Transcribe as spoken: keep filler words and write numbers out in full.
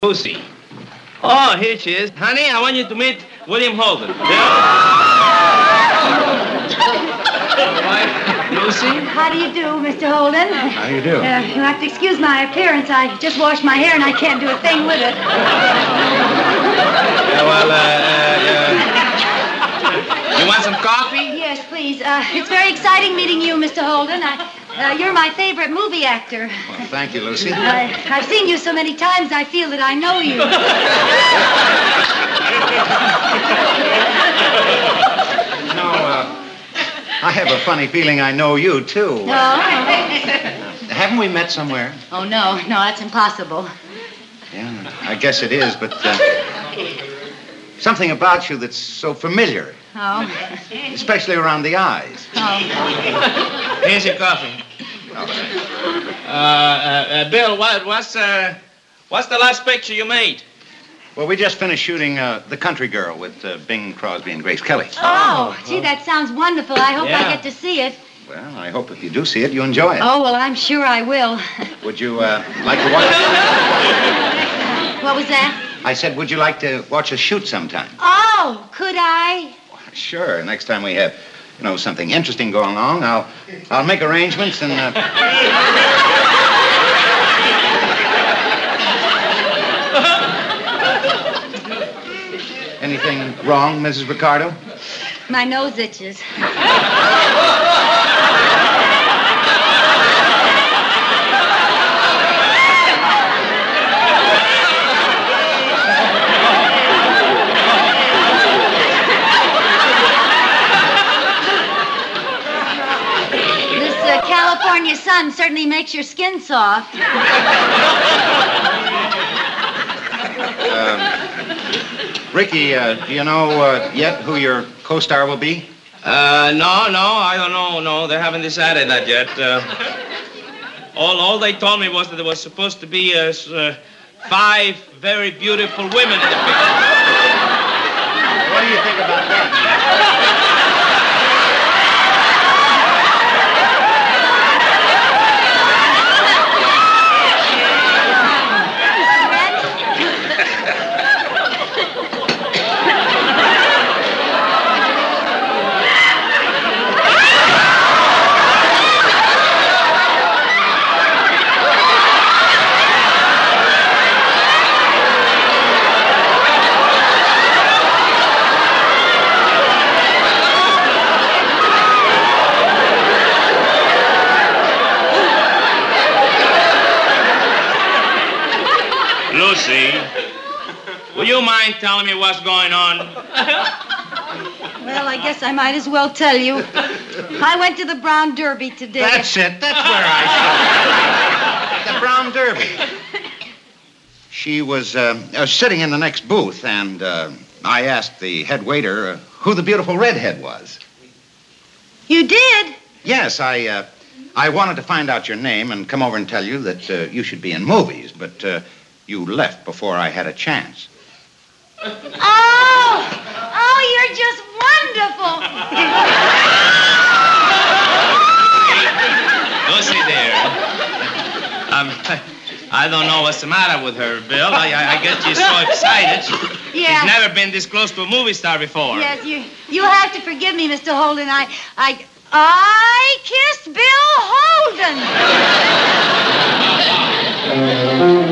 Lucy. Oh, here she is. Honey, I want you to meet William Holden. Bill? Lucy? How do you do, Mister Holden? How do you do? Uh, you'll have to excuse my appearance. I just washed my hair and I can't do a thing with it. Yeah, well, uh, uh, you want some coffee? Yes, please. Uh, it's very exciting meeting you, Mister Holden. I, uh, you're my favorite movie actor. Well, thank you, Lucy. I, I've seen you so many times, I feel that I know you. No, uh, I have a funny feeling I know you, too. No? Haven't we met somewhere? Oh, no. No, that's impossible. Yeah, I guess it is, but uh, something about you that's so familiar. Oh. Especially around the eyes. Oh. Here's your coffee. Oh, Uh, uh, uh, Bill, what, what's, uh, what's the last picture you made? well, we just finished shooting uh, The Country Girl with uh, Bing Crosby and Grace Kelly. Oh, gee, that sounds wonderful. I hope Yeah. I get to see it. Well, I hope if you do see it, you enjoy it. Oh, well, I'm sure I will. Would you uh, like to watch it? What was that? I said, would you like to watch us shoot sometime? Oh, could I? Sure. Next time we have, you know, something interesting going along, I'll, I'll make arrangements and. Uh... Anything wrong, Missus Ricardo? My nose itches. This uh, California sun certainly makes your skin soft. Um, Ricky, uh, do you know uh, yet who your co-star will be? Uh, no, no, I don't know. No, they haven't decided that yet. Uh, all, all they told me was that there was supposed to be uh, s- uh, five very beautiful women in the picture. What do you think about that? Lucy, will you mind telling me what's going on? Well, I guess I might as well tell you. I went to the Brown Derby today. That's it. That's where I saw it. The Brown Derby. She was uh, uh, sitting in the next booth, and uh, I asked the head waiter uh, who the beautiful redhead was. You did? Yes, I uh, I wanted to find out your name and come over and tell you that uh, you should be in movies, but uh, you left before I had a chance. Oh! Oh, you're just wonderful. Lucy, dear. Um, I don't know what's the matter with her, Bill. I, I, I guess she's so excited. Yeah. She's never been this close to a movie star before. Yes, you you have to forgive me, Mister Holden. I I I kissed Bill Holden.